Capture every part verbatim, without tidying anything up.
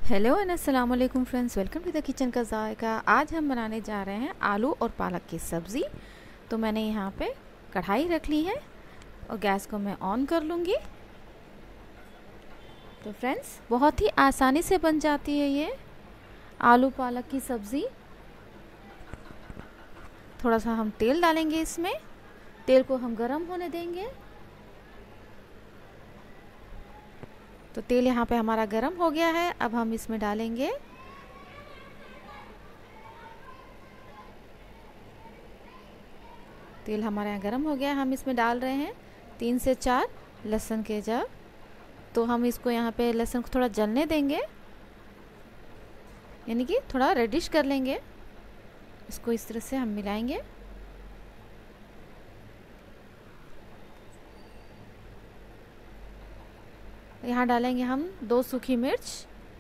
Hello and अस्सलाम वालेकुम friends, welcome to the kitchen का जायका। आज हम बनाने जा रहे हैं आलू और पालक की सब्ज़ी। तो मैंने यहाँ पे कढ़ाई रख ली है और गैस को मैं ऑन कर लूँगी। तो फ्रेंड्स, बहुत ही आसानी से बन जाती है ये आलू पालक की सब्ज़ी। थोड़ा सा हम तेल डालेंगे इसमें, तेल को हम गरम होने देंगे। तो तेल यहाँ पे हमारा गरम हो गया है। अब हम इसमें डालेंगे तेल हमारा यहाँ गरम हो गया है। हम इसमें डाल रहे हैं तीन से चार लहसुन के जब। तो हम इसको यहाँ पे लहसुन को थोड़ा जलने देंगे, यानी कि थोड़ा रेडिश कर लेंगे। इसको इस तरह से हम मिलाएंगे। यहाँ डालेंगे हम दो सूखी मिर्च।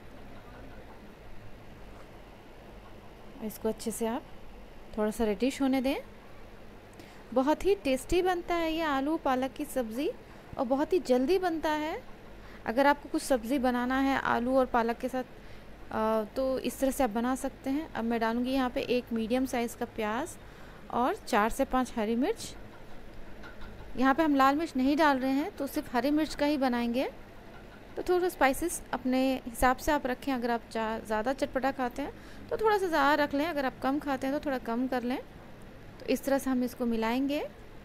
इसको अच्छे से आप थोड़ा सा रेडिश होने दें। बहुत ही टेस्टी बनता है ये आलू पालक की सब्ज़ी और बहुत ही जल्दी बनता है। अगर आपको कुछ सब्ज़ी बनाना है आलू और पालक के साथ आ, तो इस तरह से आप बना सकते हैं। अब मैं डालूँगी यहाँ पे एक मीडियम साइज़ का प्याज और चार से पाँच हरी मिर्च। यहाँ पे हम लाल मिर्च नहीं डाल रहे हैं, तो सिर्फ हरी मिर्च का ही बनाएंगे। तो थोड़ा स्पाइसेस अपने हिसाब से आप रखें। अगर आप ज़्यादा चटपटा खाते हैं तो थोड़ा सा ज़्यादा रख लें, अगर आप कम खाते हैं तो थोड़ा कम कर लें। तो इस तरह से हम इसको मिलाएंगे।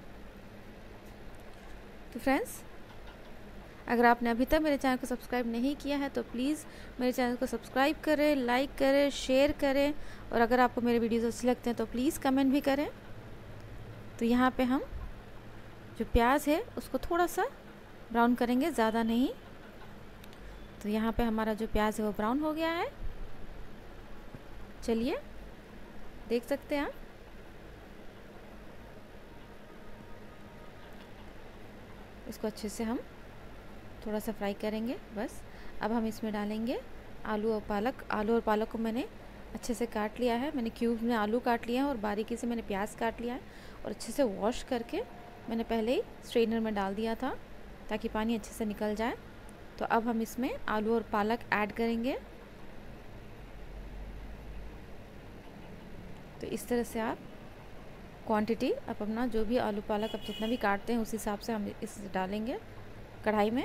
तो फ्रेंड्स, अगर आपने अभी तक मेरे चैनल को सब्सक्राइब नहीं किया है तो प्लीज़ मेरे चैनल को सब्सक्राइब करें, लाइक करें, शेयर करें। और अगर आपको मेरे वीडियोज़ अच्छे लगते हैं तो प्लीज़ कमेंट भी करें। तो यहाँ पे हम जो प्याज है उसको थोड़ा सा ब्राउन करेंगे, ज़्यादा नहीं। तो यहाँ पे हमारा जो प्याज है वो ब्राउन हो गया है। चलिए देख सकते हैं आप। इसको अच्छे से हम थोड़ा सा फ्राई करेंगे बस। अब हम इसमें डालेंगे आलू और पालक। आलू और पालक को मैंने अच्छे से काट लिया है। मैंने क्यूब में आलू काट लिया है और बारीकी से मैंने प्याज काट लिया है और अच्छे से वॉश करके मैंने पहले ही स्ट्रेनर में डाल दिया था ताकि पानी अच्छे से निकल जाए। तो अब हम इसमें आलू और पालक ऐड करेंगे। तो इस तरह से आप क्वांटिटी आप अपना जो भी आलू पालक आप जितना भी काटते हैं उस हिसाब से हम इस डालेंगे कढ़ाई में।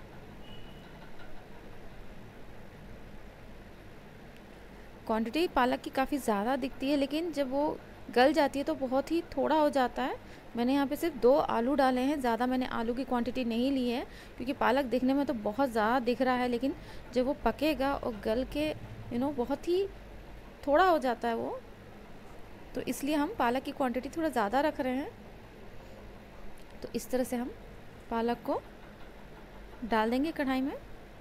क्वांटिटी पालक की काफ़ी ज़्यादा दिखती है, लेकिन जब वो गल जाती है तो बहुत ही थोड़ा हो जाता है। मैंने यहाँ पे सिर्फ दो आलू डाले हैं, ज़्यादा मैंने आलू की क्वांटिटी नहीं ली है क्योंकि पालक दिखने में तो बहुत ज़्यादा दिख रहा है, लेकिन जब वो पकेगा और गल के यू नो बहुत ही थोड़ा हो जाता है वो। तो इसलिए हम पालक की क्वांटिटी थोड़ा ज़्यादा रख रहे हैं। तो इस तरह से हम पालक को डाल देंगे कढ़ाई में।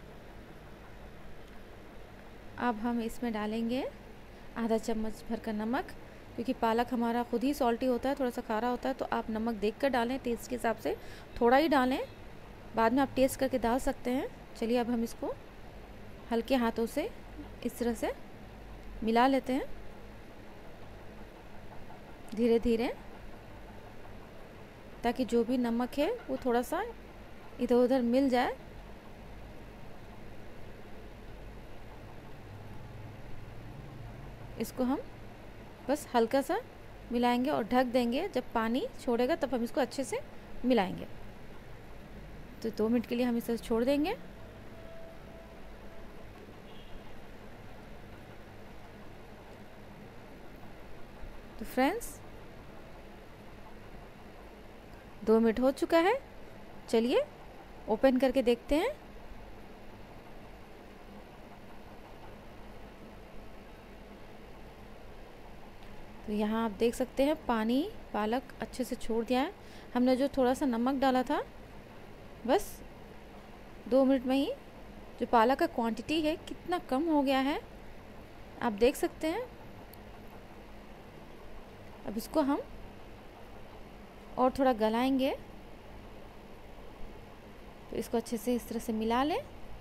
अब हम इसमें डालेंगे आधा चम्मच भर कर नमक, क्योंकि पालक हमारा खुद ही सॉल्टी होता है, थोड़ा सा खारा होता है। तो आप नमक देख कर डालें, टेस्ट के हिसाब से थोड़ा ही डालें, बाद में आप टेस्ट करके डाल सकते हैं। चलिए अब हम इसको हल्के हाथों से इस तरह से मिला लेते हैं धीरे धीरे, ताकि जो भी नमक है वो थोड़ा सा इधर उधर मिल जाए। इसको हम बस हल्का सा मिलाएंगे और ढक देंगे। जब पानी छोड़ेगा तब हम इसको अच्छे से मिलाएंगे। तो दो मिनट के लिए हम इसे छोड़ देंगे। तो फ्रेंड्स, दो मिनट हो चुका है। चलिए ओपन करके देखते हैं। तो यहाँ आप देख सकते हैं पानी पालक अच्छे से छोड़ दिया है। हमने जो थोड़ा सा नमक डाला था, बस दो मिनट में ही जो पालक का क्वांटिटी है कितना कम हो गया है, आप देख सकते हैं। अब इसको हम और थोड़ा गलाएंगे। तो इसको अच्छे से इस तरह से मिला लें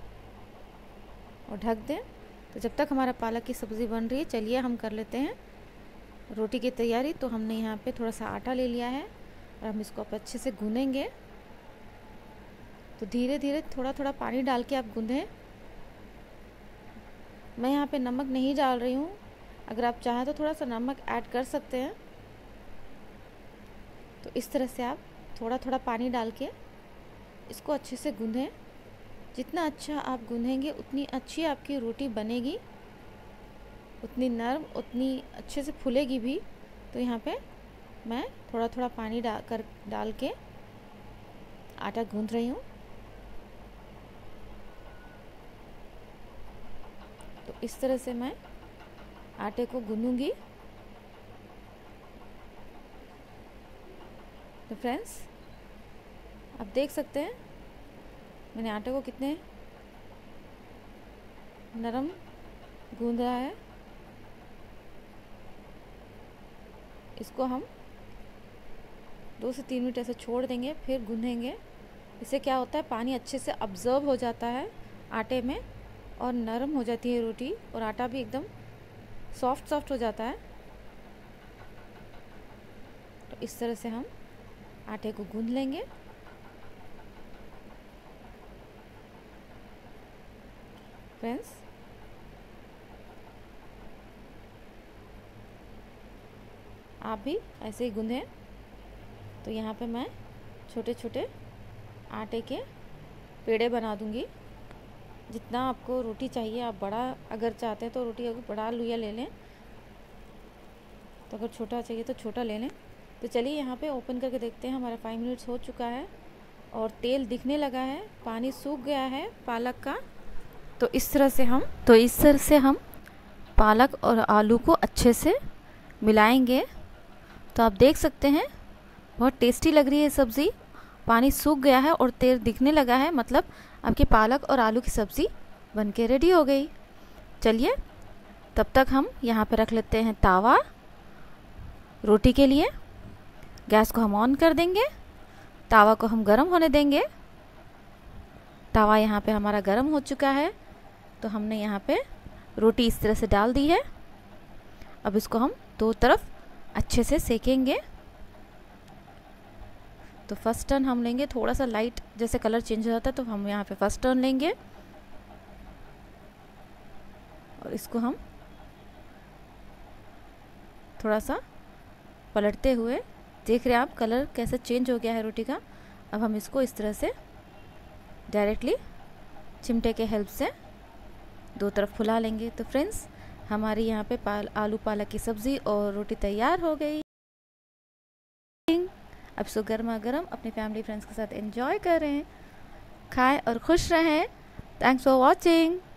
और ढक दें। तो जब तक हमारा पालक की सब्ज़ी बन रही है, चलिए हम कर लेते हैं रोटी की तैयारी। तो हमने यहाँ पे थोड़ा सा आटा ले लिया है और हम इसको आप अच्छे से गूँधेंगे। तो धीरे धीरे थोड़ा थोड़ा पानी डाल के आप गूँधें। मैं यहाँ पे नमक नहीं डाल रही हूँ, अगर आप चाहें तो थोड़ा सा नमक ऐड कर सकते हैं। तो इस तरह से आप थोड़ा थोड़ा पानी डाल के इसको अच्छे से गूँधें। जितना अच्छा आप गूँधेंगे उतनी अच्छी आपकी रोटी बनेगी, उतनी नरम, उतनी अच्छे से फूलेगी भी। तो यहाँ पे मैं थोड़ा थोड़ा पानी डाल कर डाल के आटा गूँध रही हूँ। तो इस तरह से मैं आटे को गूँधूंगी। तो फ्रेंड्स, आप देख सकते हैं मैंने आटे को कितने नरम गूँधा है। इसको हम दो से तीन मिनट ऐसे छोड़ देंगे, फिर गूँधेंगे। इससे क्या होता है, पानी अच्छे से अब्जर्व हो जाता है आटे में और नरम हो जाती है रोटी, और आटा भी एकदम सॉफ्ट सॉफ्ट हो जाता है। तो इस तरह से हम आटे को गूँध लेंगे। फ्रेंड्स, आप भी ऐसे ही गूँधें। तो यहाँ पे मैं छोटे छोटे आटे के पेड़े बना दूँगी। जितना आपको रोटी चाहिए, आप बड़ा अगर चाहते हैं तो रोटी अगर बड़ा लुया ले लें, तो अगर छोटा चाहिए तो छोटा ले लें। तो चलिए यहाँ पे ओपन करके देखते हैं। हमारा फाइव मिनट्स हो चुका है और तेल दिखने लगा है, पानी सूख गया है पालक का। तो इस तरह से हम तो इस तरह से हम पालक और आलू को अच्छे से मिलाएंगे। तो आप देख सकते हैं बहुत टेस्टी लग रही है सब्ज़ी। पानी सूख गया है और तेल दिखने लगा है, मतलब आपकी पालक और आलू की सब्ज़ी बनके रेडी हो गई। चलिए तब तक हम यहाँ पे रख लेते हैं तावा रोटी के लिए। गैस को हम ऑन कर देंगे, तावा को हम गरम होने देंगे। तावा यहाँ पे हमारा गरम हो चुका है। तो हमने यहाँ पे रोटी इस तरह से डाल दी है। अब इसको हम दो तरफ अच्छे से सेकेंगे। तो फर्स्ट टर्न हम लेंगे, थोड़ा सा लाइट जैसे कलर चेंज हो जाता है तो हम यहाँ पे फर्स्ट टर्न लेंगे और इसको हम थोड़ा सा पलटते हुए, देख रहे हैं आप कलर कैसे चेंज हो गया है रोटी का। अब हम इसको इस तरह से डायरेक्टली चिमटे के हेल्प से दो तरफ फुला लेंगे। तो फ्रेंड्स, हमारी यहाँ पे पाल आलू पालक की सब्ज़ी और रोटी तैयार हो गई। अब इसको गर्मा गर्म अपने फैमिली फ्रेंड्स के साथ एंजॉय करें, खाएं और खुश रहें। Thanks for watching.